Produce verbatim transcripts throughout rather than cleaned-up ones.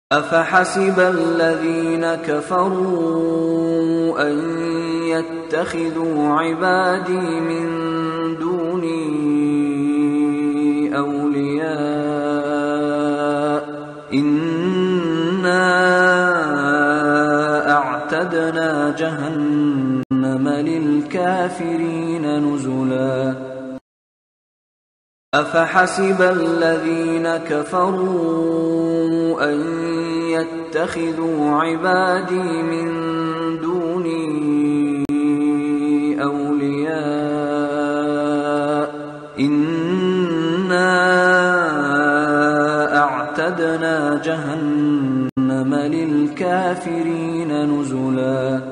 أفحسب الذين كفروا أن يتخذوا عبادي من دوني أولياء إنا أعتدنا جهنم للكافرين نزلا أفحسب الذين كفروا أن يتخذوا عبادي من دوني أولياء إنا أعتدنا جهنم للكافرين نزلا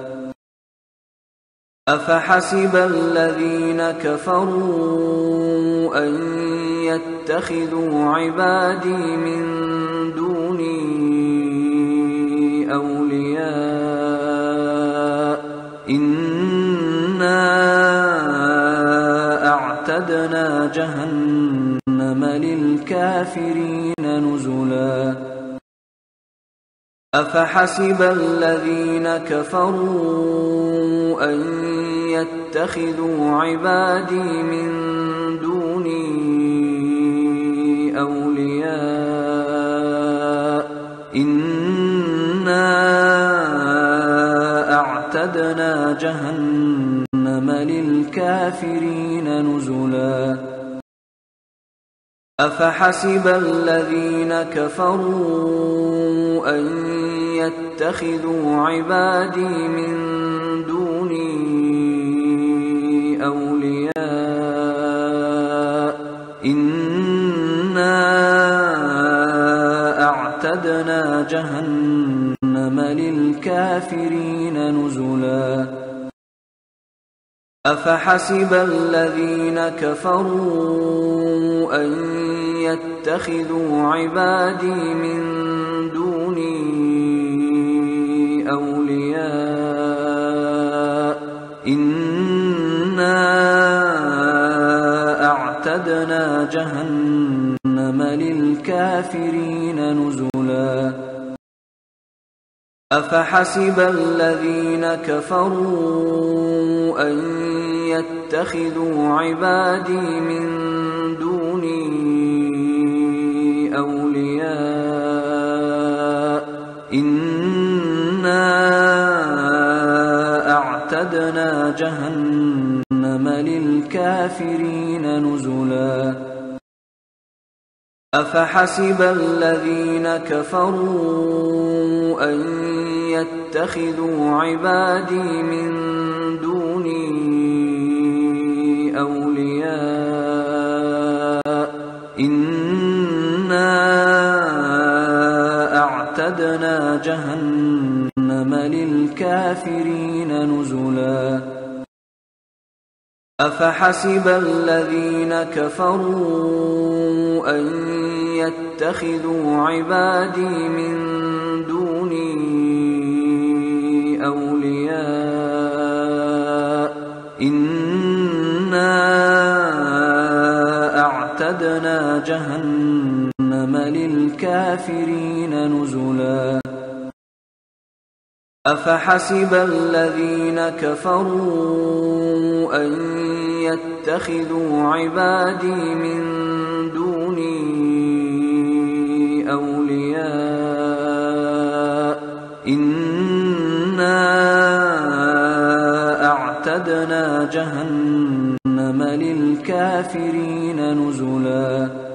أفحسب الذين كفروا أن يتخذوا عبادي من دوني أولياء إنا أعتدنا جهنم للكافرين نزلا أفحسب الذين كفروا أن يتخذوا عبادي من دوني أولياء إنا أعتدنا جهنم للكافرين نزلا أفحسب الذين كفروا أن يتخذوا عبادي من دوني أولياء إنا أعتدنا جهنم للكافرين نزلا أفحسب الذين كفروا أن يتخذوا عبادي من دوني أولياء إنا أعتدنا جهنم للكافرين نزلا أفحسب الذين كفروا أن يتخذوا عبادي من دوني أولياء إنا أعتدنا جهنم للكافرين نزلا أفحسب الذين كفروا أن يتخذوا عبادي من دوني أولياء إنا أعتدنا جهنم للكافرين نزلا أفحسب الذين كفروا أن يتخذوا عبادي من دوني أولياء إنا أعتدنا جهنم للكافرين نزلا أفحسب الذين كفروا أن يتخذوا عبادي من دوني أولياء إنا أعتدنا جهنم للكافرين نزلا